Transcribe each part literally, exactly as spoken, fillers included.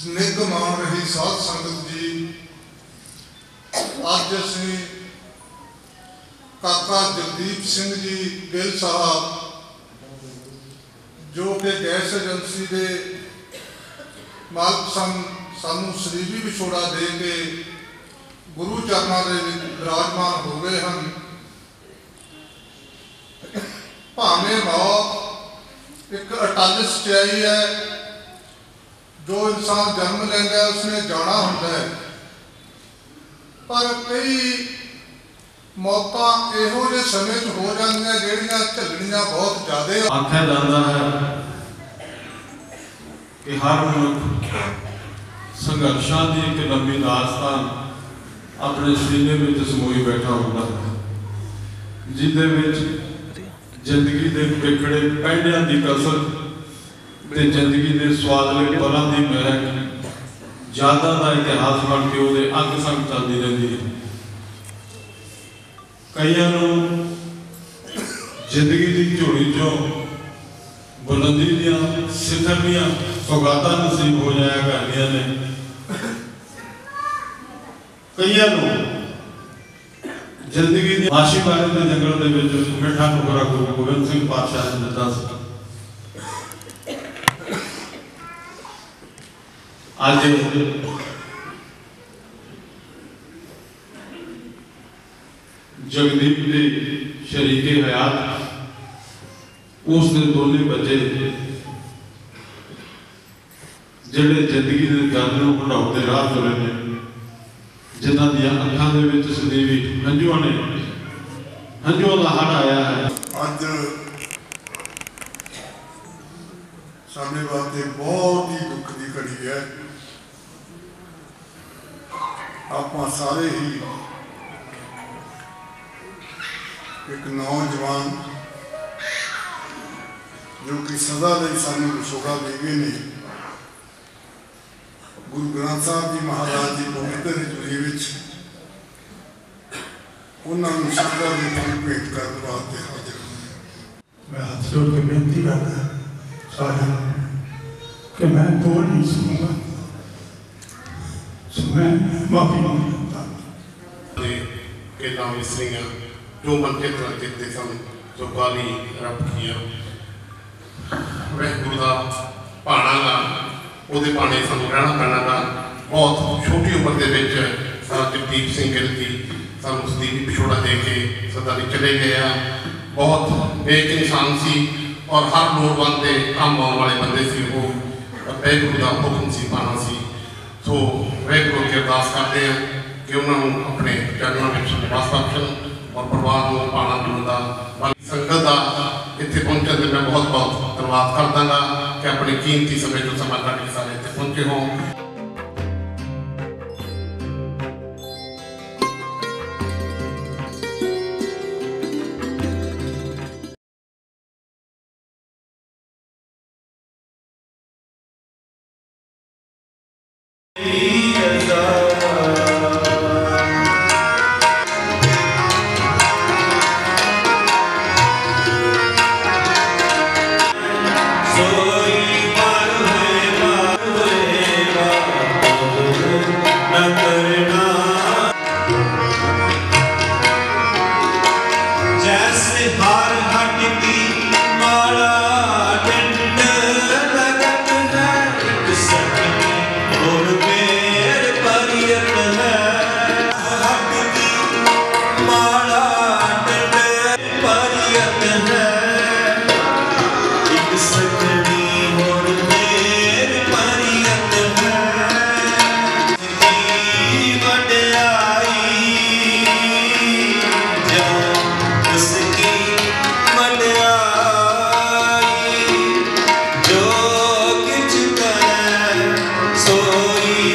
निग मान रही साध संगत जी, अज असीं काका जगदीप सिंह जी गिल साहब जो कि गैस एजेंसी के मालक सन, सानू सलीबी विछोड़ा दे के गुरु चरणों के विराजमान हो गए हैं। भावें मौत एक अटल सच्चाई है, जो इंसान जन्म लेंदा उसने जाना होता है, पर कई मौका इहो जे समय च हो जांदियां जिहड़ियां झल्लणियां बहुत ज़्यादा। आख्या जाता है कि हर मनुख संघर्षां की एक लंबी दास्तान अपने सीने में समोई बैठा होता है, जिहदे विच जिंदगी के पिखड़े पैंडियां की कसरत ते जिंदगी के स्वादले पलों की महक ज़्यादा का इतिहास बन के वो अंग संग चलती रहती है। कईयां नूं जिंदगी की झोली चो बुलंदी दियां सिखर दियां सौगातां नसीब हो जाया करदियां ने, कईयां नूं जिंदगी की माशीबारी के जंगल के विच मिठा टुकड़ा गुरु गोबिंद सिंह पातशाह ने दिता सी। अज जगदीप के शरीके हयात उसने दोनों बच्चे जिहड़े जिंदगी के दर्द नूं घटाउण राह तुरे ने, जिन्हां दीयां अखां दे विच सदैवी हंझुआं ने हंझुआं दा हड़ आया है। अज साडे वास्ते बहुत ही दुख की घड़ी है। आपां सारे ही एक नौजवान जो कि सदा लई सानू विछोड़ा दे गए ने, गुरु ग्रंथ साहब जी महाराज की पवित्र हजूरी विच उन्होंने श्रद्धा की फल भेंट करने वास्ते हाजिर हूँ। मैं हाथ जोड़ के बेनती करता सारे कि मैं बोल नहीं सकूँगा, सो मैं माफी मांगता के नाम इसलिए जो मन के तरह देते सन जो गाली रब किया वह गुरु का भाणा गा ਉਹਦੇ ਭਾਣੇ ਸਾਨੂੰ ਰਹਿਣਾ ਪੈਣਾ ਗਾ। बहुत छोटी उम्र के विच जगदीप सिंह गिल जी ਸਾਨੂੰ ਸਦੀਵੀ ਵਿਛੋੜਾ ਦੇ ਕੇ सदा नहीं चले गए हैं। बहुत नेक इंसान सी और हर लोड़वंद के काम आने वाले बंदे सी। वो वाहिगुरू का हुक्म सी पाना सी। सो वाहिगुरू की अरदास करते हैं कि उन्होंने अपने चरणों में निवास बख्शण और परिवार को पाना जुड़ता संगत का इतने पहुंचने से मैं बहुत बहुत धन्यवाद करदा गा कि अपने कीमती समय जो समा कट के सारे इतने पहुंचे हों। सोई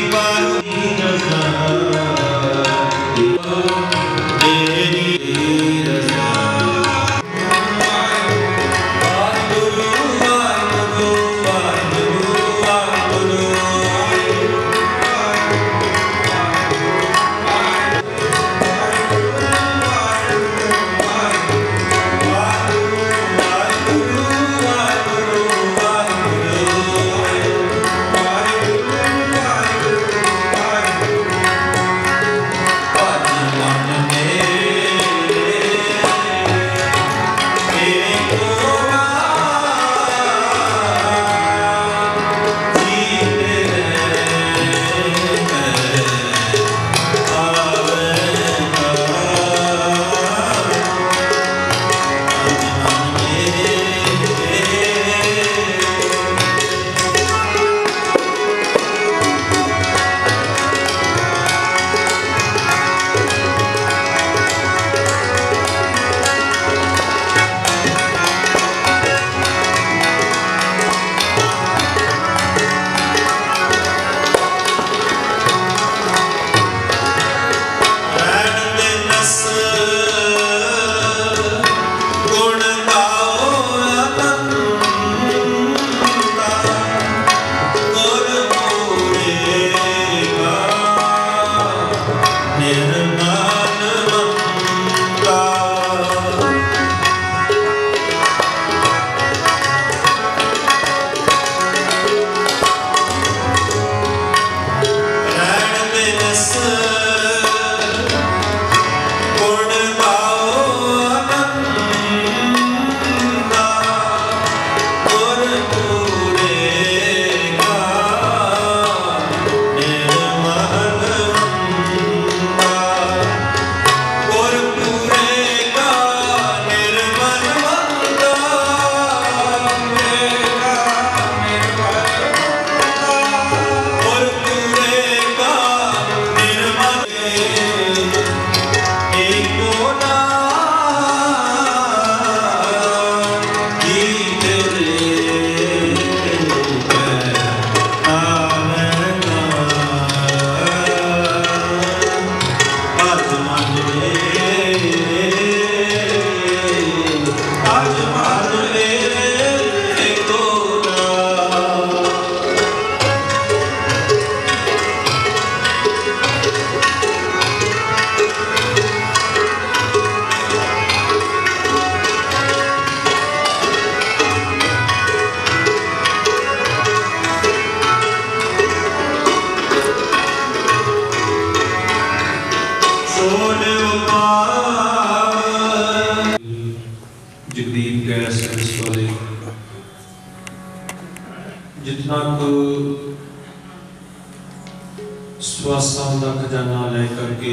श्वासां का खजाना ले करके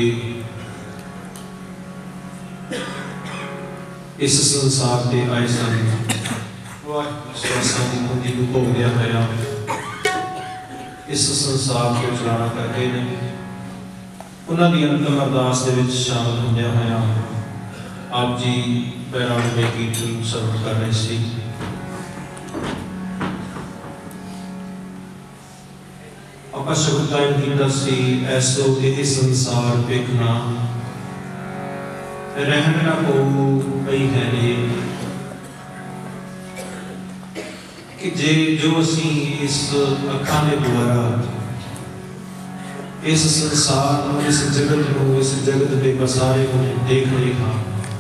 इस संसार से आए सन। श्वासां की कुंजी को भोगदे होया इस संसार को चलाना करके ने उन्हां दी अंतिम अरदास दे विच शामिल होंदे होया आप जी पैरां दे कीर्तन सरवण कर रहे सी। ਆਪਾਂ ਸ਼ਬਦ ਗਾਇਨ ਕੀਤਾ ਸੀ ਐਸੋ ਇਹ ਸੰਸਾਰ ਵੇਖਣਾ ਰਹਿਣ ਨਾ ਕੋ ਪਈ ਹੈ ਰੇ ਕਿ ਜੇ ਜੋ ਅਸੀਂ ਇਸ ਅੱਖਾਂ ਦੇ ਦੁਆਰਾ ਇਸ ਸੰਸਾਰ ਨੂੰ ਇਸ ਜਗਤ ਨੂੰ ਇਸ ਜਗਤ ਦੇ ਬਸਾਰੇ ਨੂੰ ਦੇਖ ਰਹੇ ਹਾਂ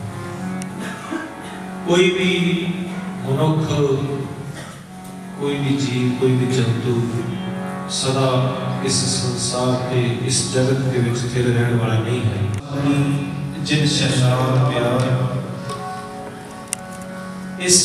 ਕੋਈ ਵੀ ਮਨੁੱਖ ਕੋਈ ਵੀ ਜੀਵ ਕੋਈ ਵੀ ਜੰਤੂ सदा इस संसार के इस जगत के विच स्थिर रहने वाला नहीं है। जिन शहनार प्यार इस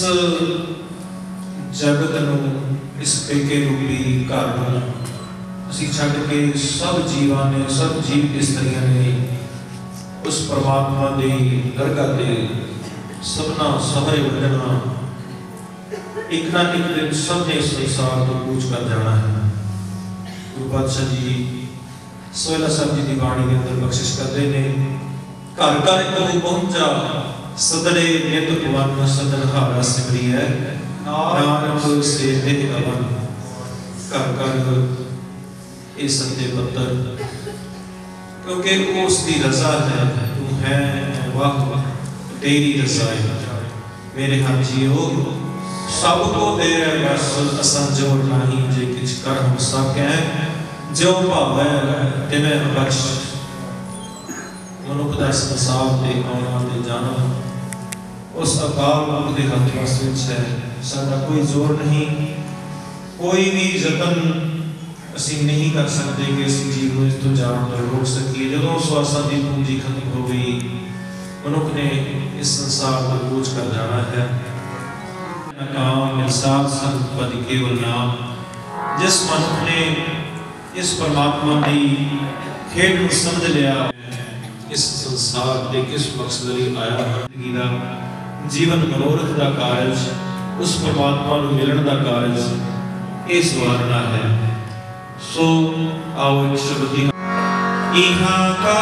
जगत नूं इस पेके रूपी घर नूं असीं छड्ड के सब जीवां ने सब जीव इस्त्रियां ने उस परमात्मा दी दरगाह ते सबना सवरे वंडना एक ना एक दिन सब ने इस संसार को कूच कर जाना है। गुरु पातशाह जी सोहला साहब जी की बाणी के अंदर बख्शिश करते हैं घर घर को पहुंचा सदरे नित भवन सदन हारा सिमरी है नानक से देह अवन घर घर ये सत्य पत्थर क्योंकि उसकी रजा है तू है वाह तेरी रजा है मेरे हर जियो सब को दे बस असा जोर नहीं जे किछ कर हम सके जो भावे तिवें बख्श मनुख दा संसार ते आउणा ते जाना उस अकाल पुरख दे हथ वस विच है। साडा कोई जोर नहीं कोई भी यतन असीं नहीं कर सकते कि असीं जीव नूं इस तों जाण तों रोक सकीए। जदों श्वासां दी पूंजी खत्म हो गई मनुख ने इस संसार को कूच कर जाना है। नाम इंसाफ संपत्ति केवल नाम जिस मनुख ने इस परमात्मा की खेड में समझ लिया इस संसार के किस मकसद लिए आया जिंदगी का जीवन मनोरथ का कारज उस परमात्मा को मिलन का कारज ये सवारना है। सो आओ एक शब्द इहा का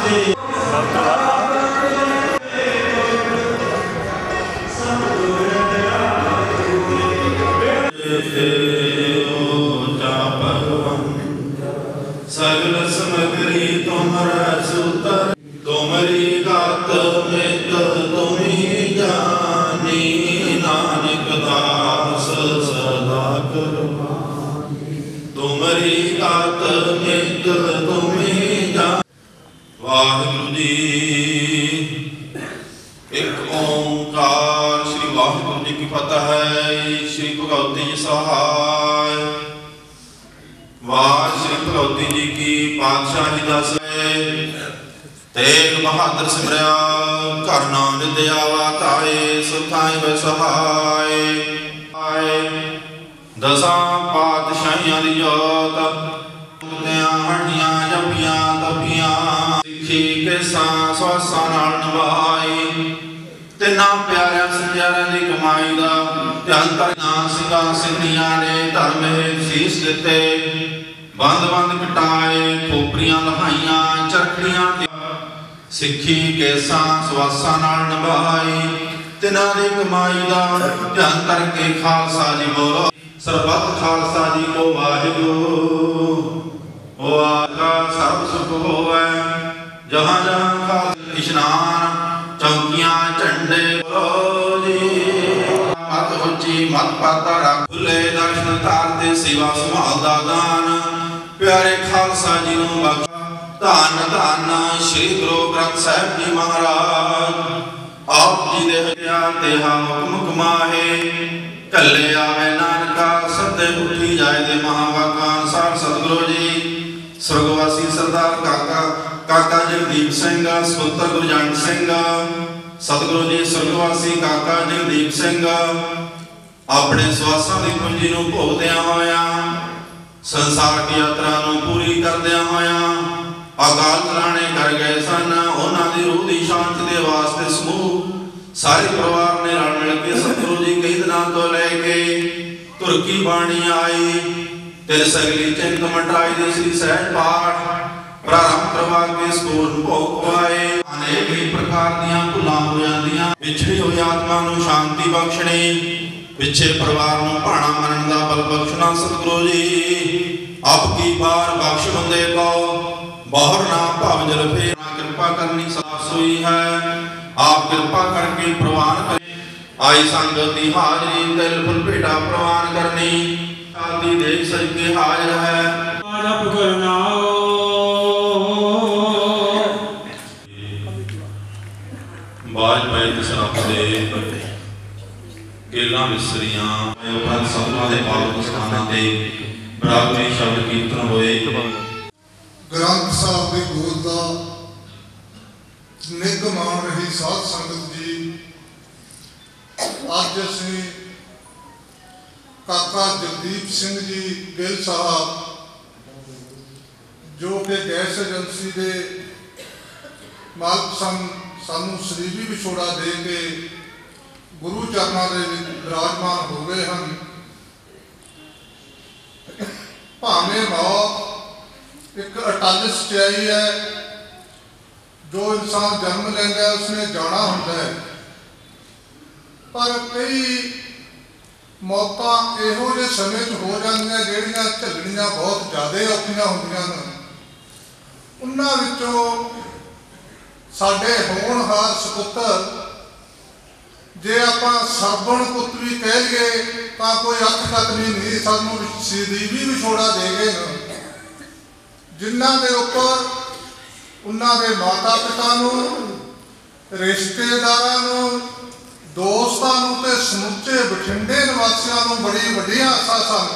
सगल समगरी तुम्हारा सूतर तुमरी गात मित तुम्ही जानी नानक दास सदा कुर्बानी तुमरी गात मित तुम्ही जानी। वाहिगुरु जी एक ओंकार श्री वाहिगुरु जी की फतह है। श्री भगवती जी सहाय। वाह श्री भगवती जी की पातशाही दस तेग बहादुर सिमरिया घर नाम दयावा ताए सुखाई व सहाय। दसा पातशाहियां दी जोत हड्डियां जपियां तपियां सिੱਖੀ के सांस वासा नाल निभाई। तिना प्यारिया सत्यारिया दी कमाई दा ध्यान करना सिंगा सिंधियां ने धर्म शीश दिते बंद बंद कटाए खोपरियां लहाइयां चरखड़ियां सिੱਖੀ केसा सवासा नाल निभाई। तिना दी कमाई दा ध्यान करके खालसा जी बोलो सरबत खालसा जी को वाहिगुरू। ओ आका सब सुख होवे जहां जहां खालसा इशनान चौकियां झंडे बोलो जी। मत उच्ची मत पाता रख खुले दर्शन तारते सेवा संभाल दा दान प्यारे खालसा जी नूं बख्श धन धन श्री गुरु ग्रंथ साहिब जी महाराज आप जी दे हत्या तेहा हुक्म कमाहे कले आवे नानका सदे उठी जाए दे महावाका अनुसार सतगुरु जी स्वर्गवासी सरदार काका काका जगदीप सिंह सपुत्र गुरजंट सिंह सतगुरु जी स्वर्गवासी काका जगदीप सिंह अपने सवासां दी पूंजी नूं भोगदियां होया संसार की यात्रा नूं पूरी करदियां होया अकाल चलाने कर गए सन। उन्हां दी रूह दी शांति दे वास्ते समूह सारे परिवार ने रल मिल के सतगुरु जी कई दिनां तो लैके तुरकी बाणी आई तेरे सगली चिंत मटाई दे श्री सहज पाठ प्रारंभ करवा के स्कूल भोग पाए अनेक ही प्रकार दियां भुलां हो जांदियां पिछड़ी हुई आत्मा नूं शांति बख्शणी पिछे परिवार नूं भाणा मनन दा बल बख्शना सतगुरु जी अब की बार बख्श बंदे को बाहर ना भाव जल फेर कृपा करनी साफ सोई है आप कृपा करके प्रवान करें। आई संगत की हाजरी दिल फुल भेटा प्रवान करनी शादी देख सज के हाजिर है जप करना बाज पाए दसराप दे गेलां विसरियां उपरंत सतगुरां दे पावन स्थानां ते बराबरी शब्द कीर्तन होए। ग्रंथ साहब की गोद का निग मान रही साध संगत जी अज असीं काका जगदीप सिंह जी गिल साहब जो कि गैस एजेंसी के मालक सन सानू सलीबी विछोड़ा दे के गुरु चरणों के विराजमान हो गए हैं। भावें मौत एक अटल सच्चाई है जो इंसान जन्म लेंदा उसने जाना होता है पर कई मौतां इहो जे समय च हो जांदियां जिहड़ियां झल्लणियां बहुत ज़्यादा औखियां हुंदियां ने। उन्हां विचों साडे होनहार सपुत्तर जे आपां सरबण पुੱਤ भी कह लईए तां कोई अख तक नहीं सानूं सलीबी विछोड़ा दे गए ने जिन्हां दे उपर उन्हां दे माता पिता नूं रिश्तेदारां नूं दोस्तां नूं ते समुचे बठिंडे निवासियों नूं बड़ी वड्डियां आसां सन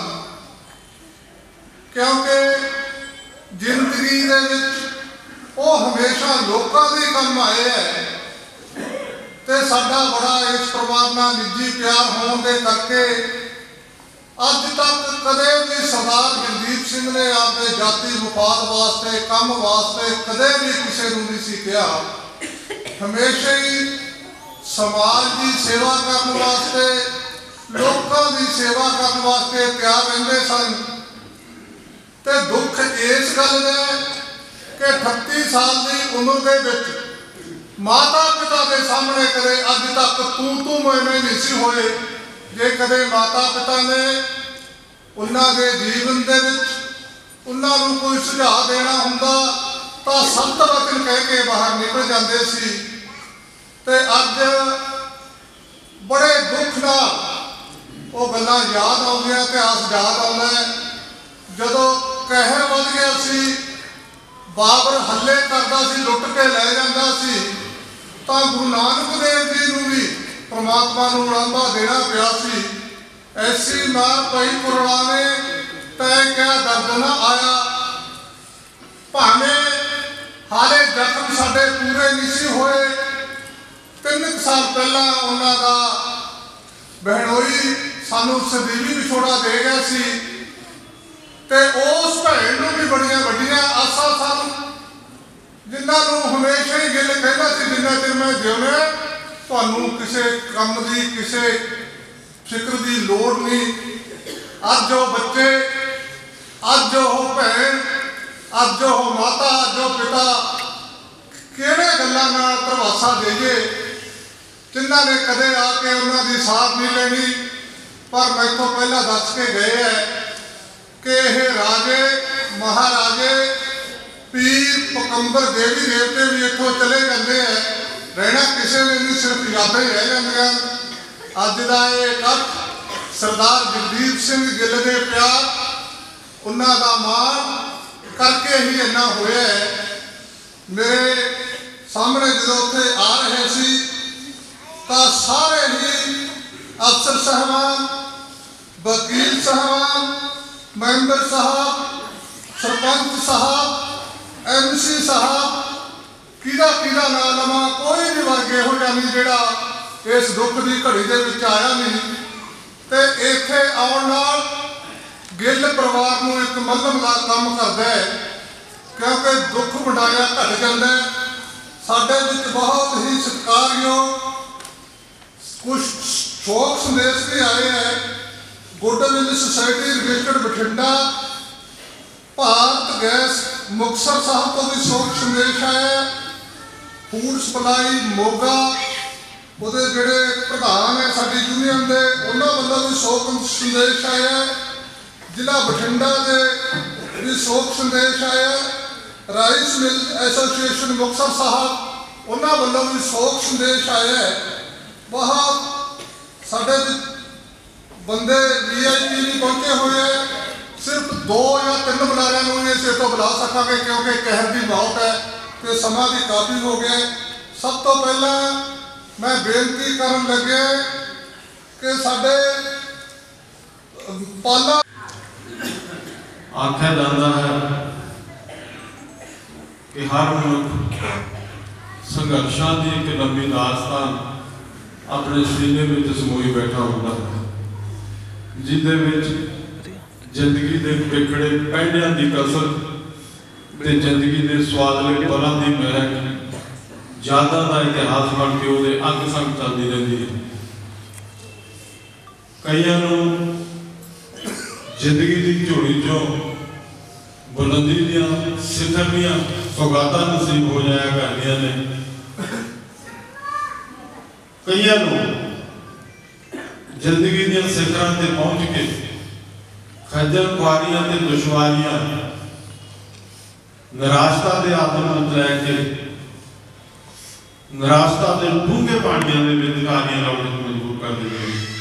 क्योंकि जिंदगी दे विच वो हमेशा लोकां दे काम आए है ते साडा बड़ा इस परिवार नाल निजी प्यार होने के करके अज तक कदे भी सरदार जगदीप सिंह ने अपने जाति मुफाद वास्ते काम वास्ते कदे भी किसी को नहीं कहा। हमेशा ही समाज की सेवा करने वास्ते लोगों की सेवा करने वास्ते तैयार रहते सन। ते दुख इस गल है कि अठत्ती साल की उम्र के विच माता पिता के सामने कदे अज तक तू तू मैं मैं नहीं सी होए। जे कदे माता पिता ने उन्होंने जीवन के विच उन्होंने कोई सुझाव देना हुंदा तो सख्त वचन कह के बाहर निकल जाते सी। ते अज बड़े दुख नाल वो गल्लां याद आउंदियां, इतिहास याद आउंदा है। जदों कहर वध गया सी, बाबर हल्ले करदा सी, लुट के लै जांदा सी, तां गुरु नानक देव जी नूं भी परमात्मा नूं उलांभा देना पिया सी। ऐसी मार पई पुरवाने तय क्या दर्द ना आया। भावें हाले जख्म साडे पूरे नहीं सी होए। तीन साल पहला उन्हां दा बहनोई सानू सदीवी विछोड़ा दे गया सी ते उस भैन नूं भी बड़ियां वड्डियां आसां सन, जिन्हां नूं हमेशा ही गिल कहंदा सी जिन्ना चिर मैं जिउणा तुहानूं किसी काम की किसी फिक्र की लोड़ नहीं। अज वो बच्चे, अज वो भैन, अज वो माता, अज वो पिता किहड़े गल्लां नाल धरवासा देइए, जिन्हां ने कदे आके उन्हां दी साथ नहीं लेनी। पर मैथों पहला दस के गए है कि यह राजे महाराजे पीर पकंबर देवी देवते भी इतों चले जाते हैं, रहना किसी ने नहीं, सिर्फ यादां ही रह जांदियां। अज का ये इकट्ठ सरदार जगदीप सिंह गिल के प्यार, उन्हां दा मान करके ही इन्ना होया है। मेरे सामने जो उत्थे आ रहे सी तो सारे ही अफसर साहबान, वकील साहबान, मैंबर साहब, सरपंच साहब, एम सी साहब, किदा किदा ना लवा, कोई भी वर्ग इहो जिहा नहीं जिहड़ा इस दुख की घड़ी दे विच आया नहीं। ते इत्थे आउण नाल गिल परिवार नूं एक मलम दा काम करदा है, क्योंकि दुख वंडाया घट जांदा है। साडे विच बहुत ही सत्कारयोग कुछ शोक संदेश भी आए हैं। Goodwill society registered Bathinda, Bharat gas Muktsar Sahib को भी शोक संदेश आया। फूड सप्लाई मोगा ਉਹਦੇ ਜਿਹੜੇ ਪ੍ਰਧਾਨ ਹੈ ਸਾਡੀ ਯੂਨੀਅਨ ਦੇ, ਉਹਨਾਂ ਵੱਲੋਂ ਵੀ ਸ਼ੋਕ ਸੰਦੇਸ਼ ਆਇਆ। ਜ਼ਿਲ੍ਹਾ ਬਠਿੰਡਾ ਦੇ ਵੀ ਸ਼ੋਕ ਸੰਦੇਸ਼ ਆਇਆ। Rice mill association Muktsar Sahib, ਉਹਨਾਂ ਵੱਲੋਂ ਵੀ ਸ਼ੋਕ ਸੰਦੇਸ਼ ਆਇਆ। ਬਹੁਤ ਸਾਡੇ ਬੰਦੇ ਵੀ ਆਈ ਪੀ ਵੀ ਪਹੁੰਚੇ ਹੋਏ ਹੈ। ਸਿਰਫ ਦੋ ਜਾਂ ਤਿੰਨ ਬੁਲਾਰਿਆਂ ਨੂੰ ਹੀ ਅਸੀਂ ਇੱਥੋਂ ਬੁਲਾ ਸਕਾਂਗੇ, ਕਿਉਂਕਿ ਕਹਿਰ ਦੀ ਮੌਤ ਹੈ ਤੇ ਸਮਾਂ ਵੀ ਕਾਫੀ ਹੋ ਗਿਆ। ਸਭ ਤੋਂ ਪਹਿਲਾਂ मैं बेनती करन लगे कि साडे पाला आख्या जाता है कि हर मनुख संघर्षां की एक लंबी दास्तान अपने सीने में समोई बैठा होता है, जिहदे विच जिंदगी के विखड़े पैंडियां की कसरत ते जिंदगी के स्वादले पलों की महक ज्यादा का इतिहास बन के वो अंग संग चलती रहती है। कई जिंदगी की झोली चो बुलंदी दियां सिखर दियां सौगातां नसीब हो जाया करदियां ने। कई जिंदगी दियां सिखरां ते पहुंच के खज्जल खुआरियां ते दुश्वारियां निराशता के आदम लैके निराशता के डूंगे पानियों के विधिकारियों लाने को मजबूर कर देते हैं।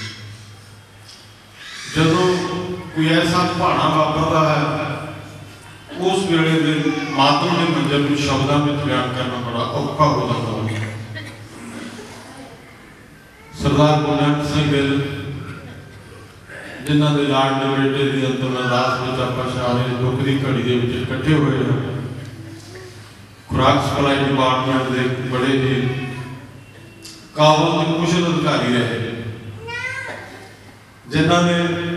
जदों कोई ऐसा भाना वापरता है उस वेले के मातम के मंजर को शब्दों में बयान करना बड़ा औखा हो जाता है। सरदार गुरनानक सिंह गिल जिन्हों के लाडले बेटे की अंतिम अरदास में आप सारे दुख की घड़ी के इकट्ठे हुए हैं। खुराक सप्लाई डिपार्टमेंट के बड़े ही काबल और कुशल अधिकारी रहे, जिन्होंने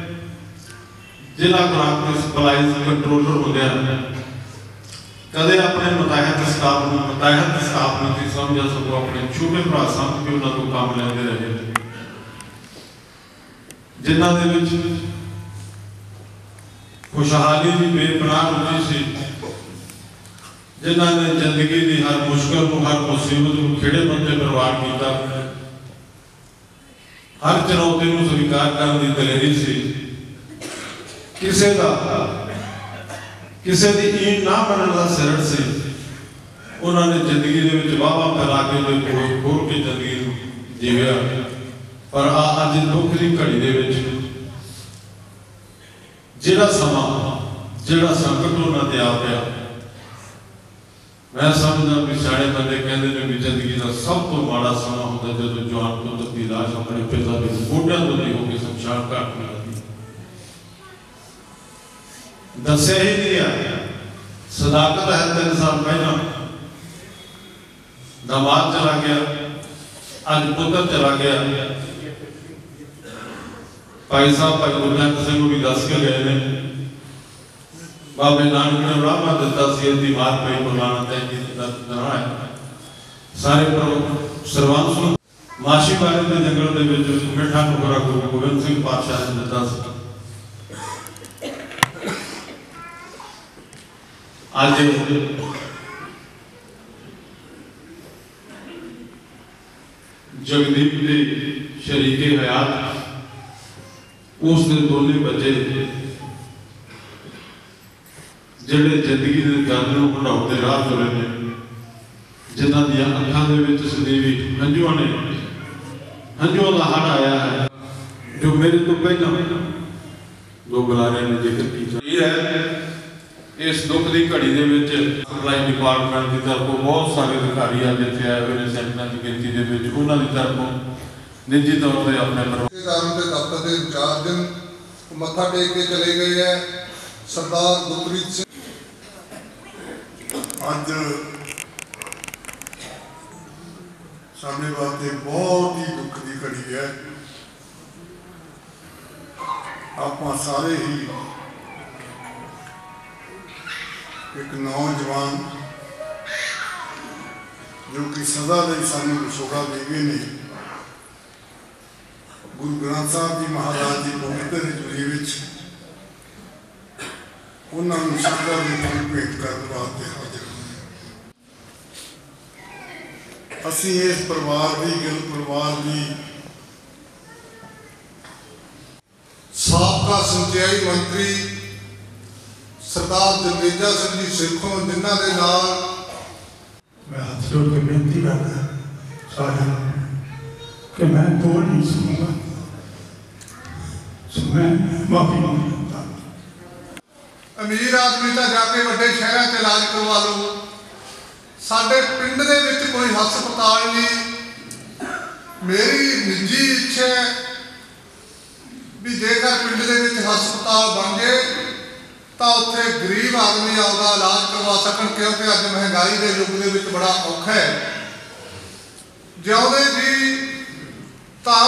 जिला खुराक सप्लाई कंट्रोलर होंगे कदे अपने मुताहत स्टाफ को मुताहत स्टाफ नहीं समझा सको, अपने छोटे भरा समझ के उन्होंने को काम लेते रहे, जिन्होंने खुशहाली की बेपनाह रुचि सी, जिन्हां ने जिंदगी की हर मुश्किल को, हर मुसीबत को खेड़े बंदे प्रवान किया, हर चुनौती को स्वीकार करने की दलेरी सी। किसी का किसी की ईट ना बनने का सिरट से उन्होंने जिंदगी के वाहवा फैला के खोल के जिंदगी जीविया। पर अज दुख की घड़ी के जिहड़ा समा जिहड़ा संकट उन्होंने आ गया, मैं समझदा भी सारे बंदे कहते हैं भी जिंदगी का सब तो माड़ा समा होता जो जवान पुत्र की लाश अपने पिता के गोडियां तो नहीं होकर शमशान घाट में आती। दसिया ही नहीं आया। सदाकत है तीन साल पहला दामाद चला गया, अज पुत्र चला गया। भाई साहब भाई गुरनानक सिंह भी दस के गए ने, बाबे नानक ने उड़ामा दिता सी दी मार पई बुलाना तय जी दा है। सारे सरवंश ਨੂੰ ਮਾਸ਼ੀ ਵਾਲੇ ਦੇ ਜੰਗਲ ਦੇ ਵਿੱਚ ਮਿੱਠਾ ਮੁਕਰਾ ਗੁਰੂ ਗੋਬਿੰਦ ਸਿੰਘ ਪਾਤਸ਼ਾਹ ਨੇ ਦਿੱਤਾ ਸੀ। ਅੱਜ जगदीप के शरीके हयात उसने दोनों बच्चे जिहड़े जिंदगी के दर्द को बढ़ाउंदे राह तुरे ने, जिन्हां दी अखां दे विच सदैवी हंझुआं ने हंझुआं दा हड़ आया है। जो मेरे तो पहला दो बुलारे ने जिक्र किया है। इस दुख की घड़ी के सप्लाई डिपार्टमेंट की तरफों बहुत सारे अधिकारी अज इतने आए हुए हैं सैकड़ों की गिनती के उन्होंने तरफों निजी तौर पर अपने दफ्तर के इंचार्ज दिन मत्था टेक के चले गए हैं सरदार गुरप्रीत सिंह। अज सामने वास्ते बहुत ही दुख की घड़ी है। आप सारे ही एक नौजवान जो कि सदा ਲਈ ਸਾਨੂੰ ਵਿਛੋੜਾ ਦੇ ਗਏ ਨੇ, गुरु ग्रंथ साहब जी महाराज की पवित्र हजूरी विच उन्होंने श्रद्धा की फूल भेंट करने वास्ते हाजिर होए। असीं इस परिवार की गिल परिवार की साबका सिंचाई मंत्री सरदार जगदेजा सिंह जी सिखों जिन्हों के नाल मैं हाथ जोड़ के बेनती करता सारे कि मैं बोल नहीं सुनूंगा, सो मैं माफी मांगता। अमीर आदमी तो जाके वड्डे शहरों च इलाज करवा लो, साडे पिंड दे विच कोई हस्पताल नहीं। मेरी निजी इच्छा है भी जेकर पिंड दे विच हस्पताल बन जाए तो उत्थे गरीब आदमी आपका इलाज करवा सकन, क्योंकि अज महंगाई के युग के विच बड़ा औखा है। जिउंदे जी तो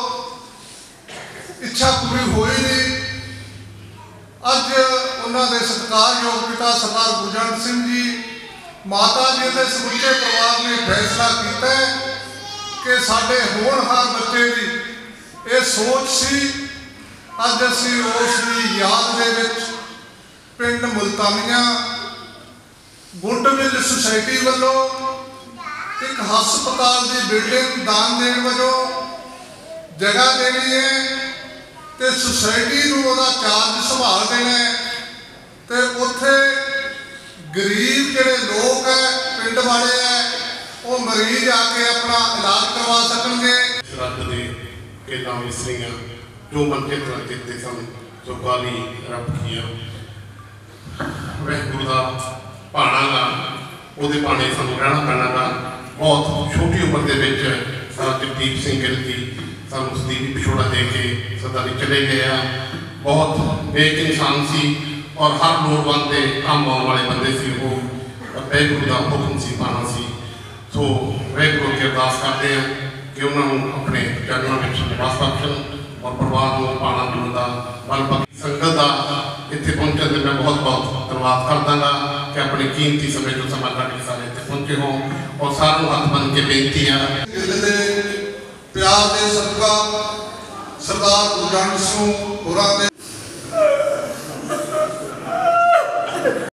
इच्छा पूरी होई नहीं। अज उन्होंने सत्कारयोग पिता सरदार गुरजंट सिंह जी माता जी के समुचे परिवार ने फैसला किया कि साडे होनहार बच्चे की यह सोच सी। अज असीं उसकी याद दे विच पिंड मुल्तानिया गुंडमिल सोसाइटी वालों एक हस्पताल की बिल्डिंग दान देने वालों जगह देनी है तो सोसाइटी नूं उहदा चार्ज संभाल देना है। तो उत्थे गरीब जिहड़े लोग है पिंड वाले है वो मरीज आके अपना इलाज करवा सकेंगे। श्रद्ध दे के नाम इसलिए जो मंत्रित किए सन जो गाली रब किया वह गुरु का भाणा गा ਉਹਦੇ ਭਾਣੇ ਸਾਨੂੰ ਰਹਿਣਾ ਪੈਣਾ ਗਾ। बहुत छोटी उम्र के जगदीप सिंह गिल जी ਸਾਨੂੰ ਉਸਦੀ ਵੀ ਵਿਛੋੜਾ ਦੇ ਕੇ ਸਦਾ ਲਈ ਚਲੇ ਗਏ ਆ। बहुत नेक इंसान सी और हर लोड़वंद के काम आने वाले बंदे सी। वो वाहगुरू का हुक्म सी पाना सी। सो वाहगुरू अगे अरदास करते हैं कि उन्होंने अपने चरणों में निवास बख्शण और परिवार को पाना पीने का बल बख्श। संगत का इतने पहुंचने से मैं बहुत बहुत धन्यवाद करदा गा कि अपने कीमती समय जो समय कट के सारे इतने पहुंचे हो। और सारों हथ बन के बेनती है प्यार के सदका सरदार गुरजंट सिंह होरां दे